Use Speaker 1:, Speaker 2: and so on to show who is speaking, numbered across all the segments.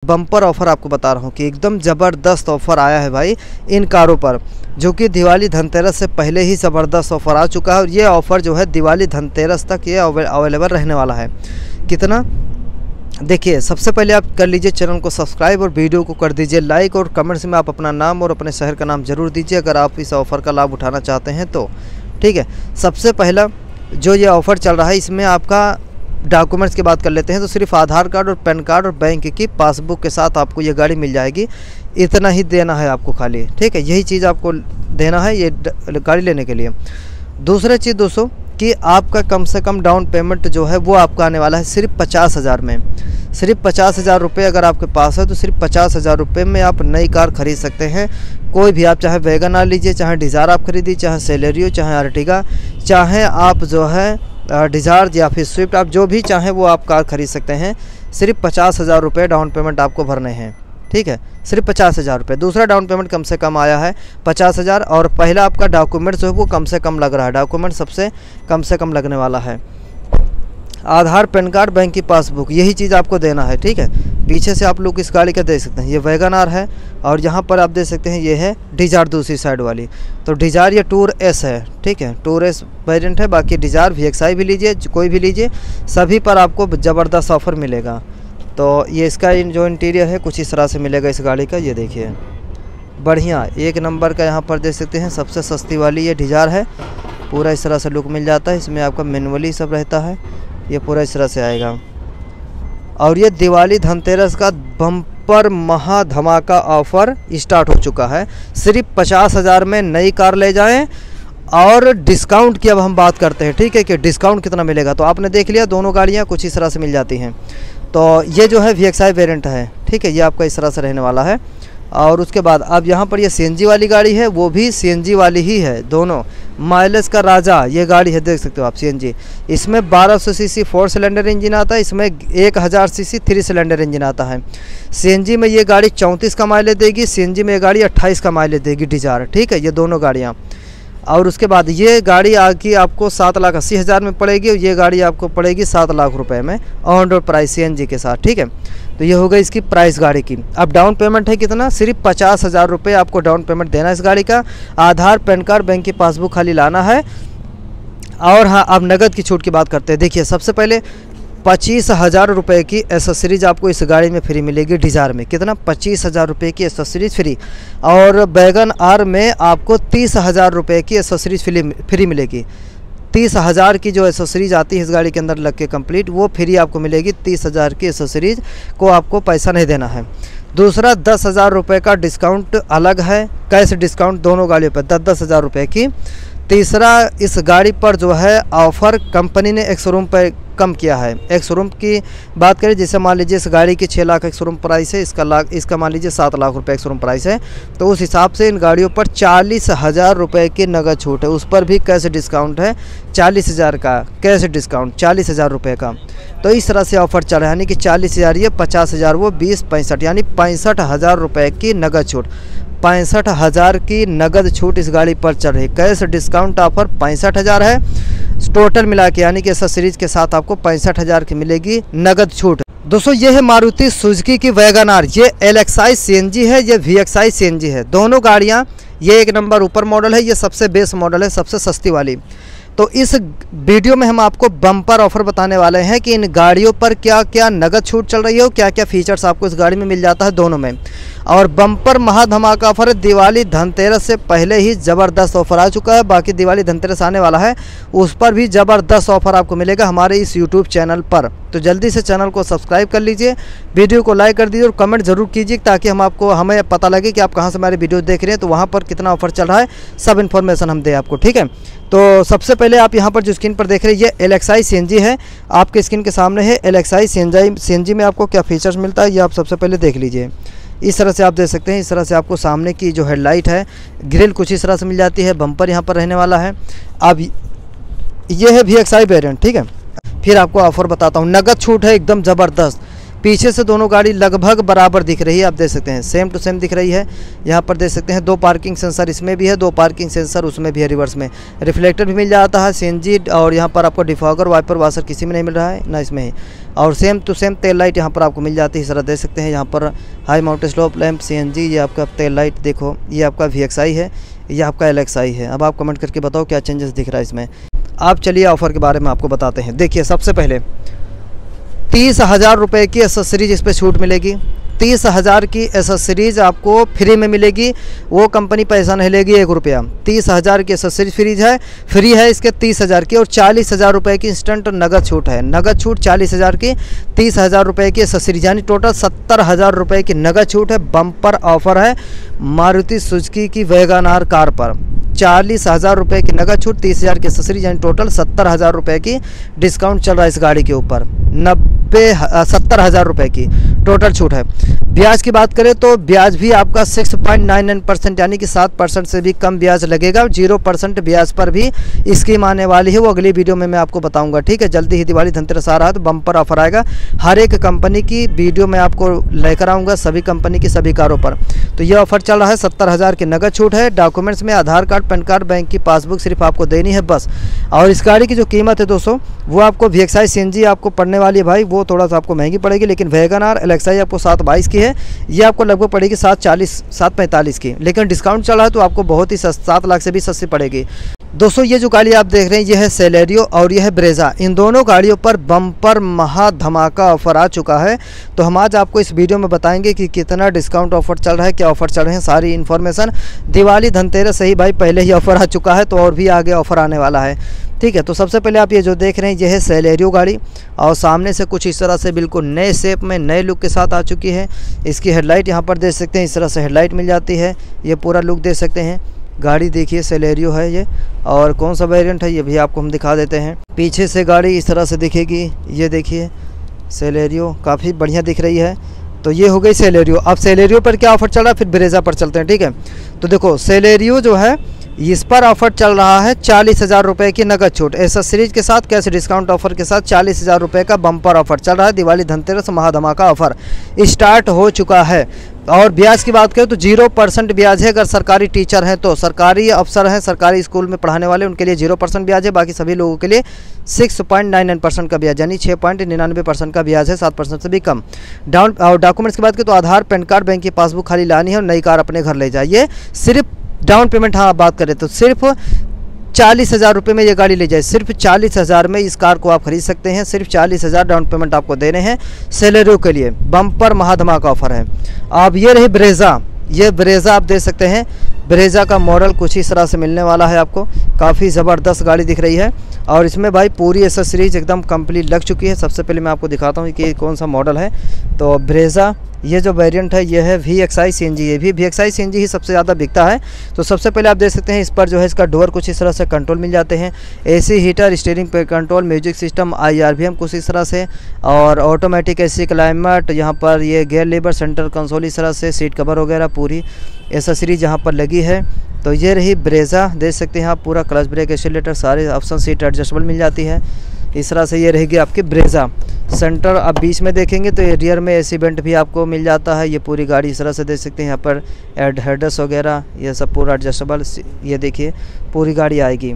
Speaker 1: Bumper offer आपको बता रहा हूँ कि एकदम ज़बरदस्त ऑफ़र आया है भाई इन कारों पर, जो कि दिवाली धनतेरस से पहले ही ज़बरदस्त ऑफ़र आ चुका है। और ये ऑफ़र जो है दिवाली धनतेरस तक ये अवेलेबल रहने वाला है। कितना देखिए, सबसे पहले आप कर लीजिए चैनल को सब्सक्राइब और वीडियो को कर दीजिए लाइक, और कमेंट्स में आप अपना नाम और अपने शहर का नाम ज़रूर दीजिए अगर आप इस ऑफ़र का लाभ उठाना चाहते हैं तो। ठीक है, सबसे पहला जो ये ऑफ़र चल रहा है इसमें आपका डॉक्यूमेंट्स की बात कर लेते हैं तो सिर्फ आधार कार्ड और पैन कार्ड और बैंक की पासबुक के साथ आपको ये गाड़ी मिल जाएगी। इतना ही देना है आपको खाली। ठीक है, यही चीज़ आपको देना है ये गाड़ी लेने के लिए। दूसरा चीज़ दोस्तों कि आपका कम से कम डाउन पेमेंट जो है वो आपका आने वाला है सिर्फ 50,000 में। सिर्फ 50,000 रुपये अगर आपके पास है तो सिर्फ 50,000 रुपये में आप नई कार खरीद सकते हैं। कोई भी, आप चाहे वैगन आर लीजिए, चाहे डिज़ायर आप खरीदिए, चाहे सेलेरियो, चाहे अर्टिगा, चाहे आप जो है डिज़ायर या फिर स्विफ्ट, आप जो भी चाहें वो आप कार खरीद सकते हैं। सिर्फ 50,000 रुपये डाउन पेमेंट आपको भरने हैं। ठीक है, सिर्फ 50,000 रुपये। दूसरा डाउन पेमेंट कम से कम आया है 50,000, और पहला आपका डॉक्यूमेंट जो है वो कम से कम लग रहा है। डॉक्यूमेंट सबसे कम से कम लगने वाला है आधार, पैन कार्ड, बैंक की पासबुक, यही चीज़ आपको देना है। ठीक है, पीछे से आप लोग इस गाड़ी का देख सकते हैं, ये वैगन आर है, और यहाँ पर आप देख सकते हैं ये है डिज़ायर दूसरी साइड वाली। तो डिज़ायर ये टूर एस है। ठीक है, टूर एस वेरिएंट है। बाकी डिज़ायर VXI भी लीजिए, कोई भी लीजिए, सभी पर आपको ज़बरदस्त ऑफ़र मिलेगा। तो ये इसका जो इंटीरियर है कुछ इस तरह से मिलेगा इस गाड़ी का। ये देखिए बढ़िया एक नंबर का, यहाँ पर देख सकते हैं सबसे सस्ती वाली ये डिज़ायर है। पूरा इस तरह से लुक मिल जाता है। इसमें आपका मैनुअली सब रहता है, ये पूरा इस तरह से आएगा। और ये दिवाली धनतेरस का बम्पर महा धमाका ऑफ़र स्टार्ट हो चुका है। सिर्फ 50,000 में नई कार ले जाएं। और डिस्काउंट की अब हम बात करते हैं। ठीक है, कि डिस्काउंट कितना मिलेगा। तो आपने देख लिया दोनों गाड़ियाँ कुछ इस तरह से मिल जाती हैं। तो ये जो है VXI वेरिएंट है। ठीक है, ये आपका इस तरह से रहने वाला है। और उसके बाद अब यहाँ पर ये CNG वाली गाड़ी है, वो भी CNG वाली ही है। दोनों माइलेज का राजा ये गाड़ी है, देख सकते हो आप CNG। इसमें 1200 सीसी 4 सिलेंडर इंजन आता है, इसमें 1000 सीसी 3 सिलेंडर इंजन आता है। CNG में ये गाड़ी 34 का माइलेज देगी, CNG में ये गाड़ी 28 का माइलेज देगी डिज़ायर। ठीक है, ये दोनों गाड़ियाँ। और उसके बाद ये गाड़ी आके आपको 7,80,000 में पड़ेगी, और ये गाड़ी आपको पड़ेगी 7 लाख रुपए में ऑन रोड प्राइस CNG के साथ। ठीक है, तो ये होगा इसकी प्राइस गाड़ी की। अब डाउन पेमेंट है कितना, सिर्फ 50,000 रुपये आपको डाउन पेमेंट देना है इस गाड़ी का। आधार, पैन कार्ड, बैंक की पासबुक खाली लाना है। और हाँ, अब नगद की छूट की बात करते हैं। देखिए, सबसे पहले 25,000 रुपये की एसेसरीज आपको इस गाड़ी में फ्री मिलेगी डिज़ायर में। कितना, 25,000 रुपये की एसेसरीज फ्री। और वैगन आर में आपको 30,000 रुपये की एसेसरीज फ्री मिलेगी। 30,000 की जो एसेसरीज आती है इस गाड़ी के अंदर लग के कंप्लीट, वो फ्री आपको मिलेगी। 30,000 की एसेसरीज को आपको पैसा नहीं देना है। दूसरा 10,000 रुपये का डिस्काउंट अलग है, कैश डिस्काउंट दोनों गाड़ियों पर 10,000 रुपये की। तीसरा, इस गाड़ी पर जो है ऑफ़र कंपनी ने एक शोरूम पर कम किया है। एक शोरूम की बात करें, जैसे मान लीजिए इस गाड़ी की 6 लाख एक शोरूम प्राइस है, इसका मान लीजिए 7 लाख रुपए एक शोरूम प्राइस है। तो उस हिसाब से इन गाड़ियों पर 40,000 रुपये की नगद छूट है। उस पर भी कैश डिस्काउंट है 40,000 का कैश डिस्काउंट 40,000 रुपये का। तो इस तरह से ऑफ़र चल रहा है, यानी कि 40,000 ये 50,000 वो 20 65, यानी 65,000 रुपये की नगद छूट। 65,000 की नगद छूट इस गाड़ी पर चल रही है। कैश डिस्काउंट ऑफर 65,000 है टोटल मिला के, यानी कि एसेसरीज के साथ आपको 65,000 की मिलेगी नगद छूट। दोस्तों ये है मारुति सुजुकी की वैगन आर। ये LXI CNG है, ये VXI CNG है। दोनों गाड़ियाँ, ये एक नंबर ऊपर मॉडल है, ये सबसे बेस्ट मॉडल है, सबसे सस्ती वाली। तो इस वीडियो में हम आपको बम्पर ऑफर बताने वाले हैं कि इन गाड़ियों पर क्या क्या नगद छूट चल रही है और क्या क्या फीचर्स आपको इस गाड़ी में मिल जाता है दोनों में। और बम्पर महाधमाका ऑफर दिवाली धनतेरस से पहले ही ज़बरदस्त ऑफर आ चुका है। बाकी दिवाली धनतेरस आने वाला है, उस पर भी ज़बरदस्त ऑफर आपको मिलेगा हमारे इस यूट्यूब चैनल पर। तो जल्दी से चैनल को सब्सक्राइब कर लीजिए, वीडियो को लाइक कर दीजिए और कमेंट ज़रूर कीजिए, ताकि हमें पता लगे कि आप कहाँ से हमारे वीडियो देख रहे हैं, तो वहाँ पर कितना ऑफर चल रहा है सब इन्फॉर्मेशन हम दें आपको। ठीक है, तो सबसे पहले आप यहाँ पर जो स्क्रीन पर देख रहे हैं ये LXI CNG है, आपके स्क्रीन के सामने है। LXI CNG में आपको क्या फीचर्स मिलता है ये आप सबसे पहले देख लीजिए। इस तरह से आप देख सकते हैं, इस तरह से आपको सामने की जो हेडलाइट है, ग्रिल कुछ इस तरह से मिल जाती है। बम्पर यहाँ पर रहने वाला है। अब ये है VXI वेरिएंट। ठीक है, फिर आपको ऑफ़र बताता हूँ। नगद छूट है एकदम ज़बरदस्त। पीछे से दोनों गाड़ी लगभग बराबर दिख रही है, आप देख सकते हैं सेम टू सेम दिख रही है। यहाँ पर देख सकते हैं 2 पार्किंग सेंसर इसमें भी है, 2 पार्किंग सेंसर उसमें भी है, रिवर्स में रिफ्लेक्टर भी मिल जाता है, सीएनजी, और यहाँ पर आपको डिफॉगर, वाइपर, वाशर किसी में नहीं मिल रहा है ना इसमें ही। और same to same tail light यहाँ पर आपको मिल जाती है। इस तरह देख सकते हैं यहाँ पर high mounted stop lamp, CNG, ये आपका तेल लाइट देखो, ये आपका VXI है, ये आपका LXI है। अब आप कमेंट करके बताओ क्या चेंजेस दिख रहा है इसमें। आप चलिए ऑफ़र के बारे में आपको बताते हैं। देखिए सबसे पहले 30,000 रुपये की एसेसरीज इस पर छूट मिलेगी। 30,000 की एसेसरीज आपको फ्री में मिलेगी, वो कंपनी पैसा नहीं लेगी 1 रुपया। 30,000 की एसेसरीज फ्री है इसके 30,000 की, और 40,000 रुपये की इंस्टेंट नगद छूट है। नगद छूट 40,000 की, 30,000 रुपये की एसेसरीज, यानी टोटल 70,000 रुपये की नगद छूट है। बम्पर ऑफर है मारुति सुजुकी की वैगन आर कार पर। 40,000 रुपये की नगद छूट, 30,000 की एसेसरीज, यानी टोटल 70,000 रुपये की डिस्काउंट चल रहा है इस गाड़ी के ऊपर। 70,000 रुपये की टोटल छूट है। ब्याज की बात करें तो ब्याज भी आपका 6.99% यानी कि 7% से भी कम ब्याज लगेगा। 0% ब्याज पर भी स्कीम आने वाली है, वो अगली वीडियो में मैं आपको बताऊंगा। ठीक है, जल्दी ही दिवाली धनतेरस आ रहा है तो बम्पर ऑफर आएगा। हर एक कंपनी की वीडियो मैं आपको लेकर आऊँगा, सभी कंपनी की सभी कारों पर। तो ये ऑफर चल रहा है। 70,000 की नगद छूट है। डॉक्यूमेंट्स में Aadhaar card, pan card, bank की पासबुक सिर्फ आपको देनी है बस। और इस गाड़ी की जो कीमत है दोस्तों, वो आपको VXI CNG आपको पड़ने वाली है भाई, वो थोड़ा सा आपको महंगी पड़ेगी, लेकिन वैगन आर LXI आपको 722 की है, ये आपको लगभग पड़ेगी 745 की। लेकिन डिस्काउंट चल रहा है तो आपको बहुत ही 7 लाख से भी सस्ती पड़ेगी। दोस्तों ये जो गाड़ी आप देख रहे हैं ये है सेलेरियो और ये है ब्रेजा। इन दोनों गाड़ियों पर बम्पर महा धमाका ऑफर आ चुका है। तो हम आज आपको इस वीडियो में बताएंगे कि कितना डिस्काउंट ऑफर चल रहा है, क्या ऑफर चल रहे हैं, सारी इन्फॉर्मेशन। दिवाली धनतेरस से ही भाई पहले ही ऑफर आ चुका है, तो और भी आगे ऑफर आने वाला है। ठीक है, तो सबसे पहले आप ये जो देख रहे हैं ये है सेलेरियो गाड़ी, और सामने से कुछ इस तरह से बिल्कुल नए शेप में, नए लुक के साथ आ चुकी है। इसकी हेडलाइट यहाँ पर देख सकते हैं, इस तरह से हेडलाइट मिल जाती है। ये पूरा लुक देख सकते हैं। गाड़ी देखिए सेलेरियो है ये, और कौन सा वेरिएंट है ये भी आपको हम दिखा देते हैं। पीछे से गाड़ी इस तरह से दिखेगी, ये देखिए सेलेरियो काफ़ी बढ़िया दिख रही है। तो ये हो गई सेलेरियो। अब सेलेरियो पर क्या ऑफर चल रहा है, फिर ब्रेजा पर चलते हैं। ठीक है, तो देखो सेलेरियो जो है इस पर ऑफर चल रहा है 40,000 रुपये की नगद छूट, एसेसरीज के साथ कैश डिस्काउंट ऑफर के साथ 40,000 रुपये का बम्पर ऑफर चल रहा है। दिवाली धनतेरस महाधमाका ऑफर स्टार्ट हो चुका है। और ब्याज की बात करें तो 0% ब्याज है। अगर सरकारी टीचर हैं तो, सरकारी अफसर हैं, सरकारी स्कूल में पढ़ाने वाले, उनके लिए 0% ब्याज है। बाकी सभी लोगों के लिए 6.99% का ब्याज, यानी 6.99% का ब्याज है, 7% से भी कम। डॉक्यूमेंट्स की बात करें तो आधार, पैन कार्ड, बैंक की पासबुक खाली लानी है और नई कार अपने घर ले जाइए। सिर्फ डाउन पेमेंट, हाँ बात करें तो सिर्फ 40,000 रुपये में ये गाड़ी ले जाए। सिर्फ 40,000 में इस कार को आप खरीद सकते हैं। सिर्फ 40,000 डाउन पेमेंट आपको देने हैं सेलेरियो के लिए। बम्पर महाधमाका ऑफर है। अब ये रही ब्रेजा। ये ब्रेजा आप देख सकते हैं। ब्रेजा का मॉडल कुछ इस तरह से मिलने वाला है आपको। काफ़ी ज़बरदस्त गाड़ी दिख रही है, और इसमें भाई पूरी एसेसरीज एकदम कंप्लीट लग चुकी है। सबसे पहले मैं आपको दिखाता हूँ कि कौन सा मॉडल है। तो ब्रेजा ये जो वेरिएंट है ये है VXI CNG। ये भी VXI CNG ही सबसे ज़्यादा बिकता है। तो सबसे पहले आप देख सकते हैं इस पर जो है इसका डोर कुछ इस तरह से कंट्रोल मिल जाते हैं। AC हीटर, स्टीयरिंग पे कंट्रोल, म्यूजिक सिस्टम, IRVM कुछ इस तरह से, और ऑटोमेटिक AC क्लाइमेट, यहाँ पर ये गियर लीवर, सेंटर कंसोल इस तरह से, सीट कवर वगैरह पूरी एसेसरीज यहाँ पर लगी है। तो ये रही ब्रेजा, देख सकते हैं आप। पूरा क्लच ब्रेक, एक्सीलरेटर, सारे ऑप्शन, सीट एडजस्टेबल मिल जाती है इस तरह से। ये रहेगी आपकी ब्रेजा। सेंटर अब बीच में देखेंगे तो रियर में AC वेंट भी आपको मिल जाता है। ये पूरी गाड़ी इस तरह से देख सकते हैं। यहाँ पर हेडर्स वगैरह ये सब पूरा एडजस्टेबल, ये देखिए पूरी गाड़ी आएगी।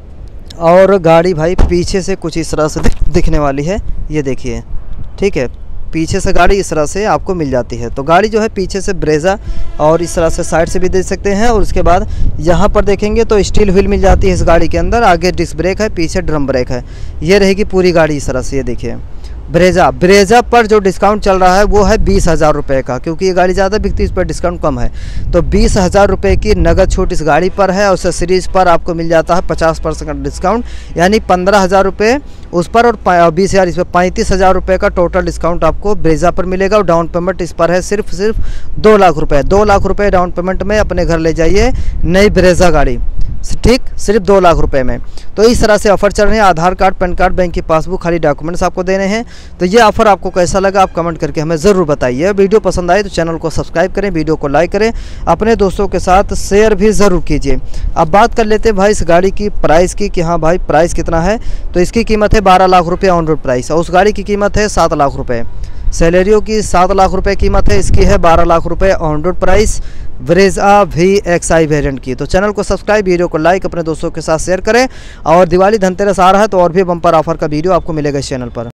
Speaker 1: और गाड़ी भाई पीछे से कुछ इस तरह से दिखने वाली है, ये देखिए। ठीक है, पीछे से गाड़ी इस तरह से आपको मिल जाती है। तो गाड़ी जो है पीछे से ब्रेजा, और इस तरह से साइड से भी देख सकते हैं। और उसके बाद यहाँ पर देखेंगे तो स्टील व्हील मिल जाती है इस गाड़ी के अंदर। आगे डिस्क ब्रेक है, पीछे ड्रम ब्रेक है। ये रहेगी पूरी गाड़ी इस तरह से। ये देखिए ब्रेजा पर जो डिस्काउंट चल रहा है वो है 20,000 रुपये का, क्योंकि ये गाड़ी ज़्यादा बिकती है, इस पर डिस्काउंट कम है। तो 20,000 रुपये की नगद छूट इस गाड़ी पर है। और सीरीज़ पर आपको मिल जाता है 50% का डिस्काउंट, यानी 15,000 रुपये उस पर, और 20,000 इस पर, 35,000 रुपये का टोटल डिस्काउंट आपको ब्रेजा पर मिलेगा। और डाउन पेमेंट इस पर है सिर्फ 2 लाख रुपये। 2 लाख रुपये डाउन पेमेंट में अपने घर ले जाइए नई ब्रेजा गाड़ी। ठीक, सिर्फ 2 लाख रुपए में। तो इस तरह से ऑफर चल रहे हैं। Aadhaar card, pan card, bank की पासबुक, खाली डॉक्यूमेंट्स आपको देने हैं। तो ये ऑफर आपको कैसा लगा आप कमेंट करके हमें ज़रूर बताइए। वीडियो पसंद आए तो चैनल को सब्सक्राइब करें, वीडियो को लाइक करें, अपने दोस्तों के साथ शेयर भी ज़रूर कीजिए। अब बात कर लेते हैं भाई इस गाड़ी की प्राइस की, कि हाँ भाई प्राइस कितना है। तो इसकी कीमत है 12 लाख रुपये ऑन रोड प्राइस, और उस गाड़ी की कीमत है 7 लाख रुपये। सेलेरियो की 7 लाख रुपए कीमत है, इसकी है 12 लाख रुपए on road price Brezza VXI variant की। तो चैनल को सब्सक्राइब, वीडियो को लाइक, अपने दोस्तों के साथ शेयर करें। और दिवाली धनतेरस आ रहा है तो और भी बम्पर ऑफर का वीडियो आपको मिलेगा इस चैनल पर।